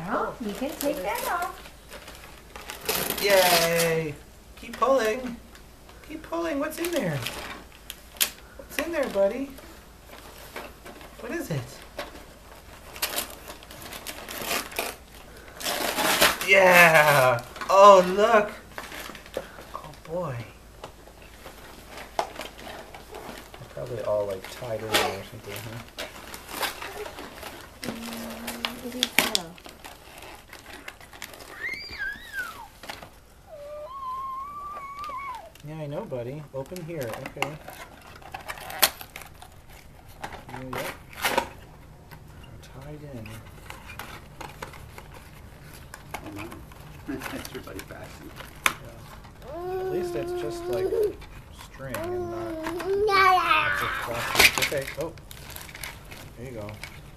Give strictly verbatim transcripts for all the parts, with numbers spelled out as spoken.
Oh, you can take that off. Yay! Keep pulling. Keep pulling. What's in there? What's in there, buddy? What is it? Yeah! Oh, look! Oh, boy. They're probably all, like, tied in there or something, huh? Mm, it is so. Yeah, I know, buddy. Open here. Okay. Oh, yep. Tied in. That's really fast. Yeah. At least it's just like string and not lots of plastic. Okay. Oh. There you go.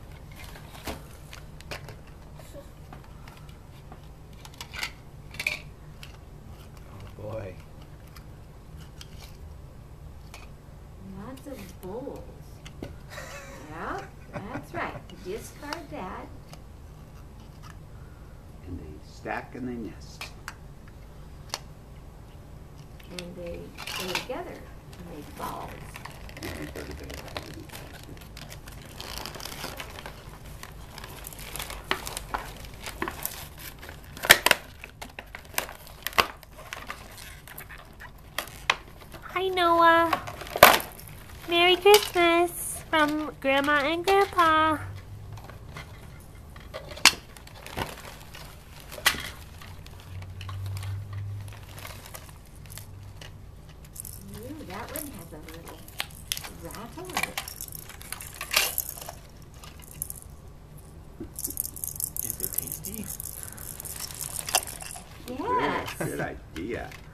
Oh boy. Lots of bowls. Yep, that's right. Discard that. And they stack and they nest. And they go together and make balls. And they go together. Hi, Noah. Merry Christmas from Grandma and Grandpa. Ooh, that one has a little rattle in it. Is it tasty? Yes. Good, good idea.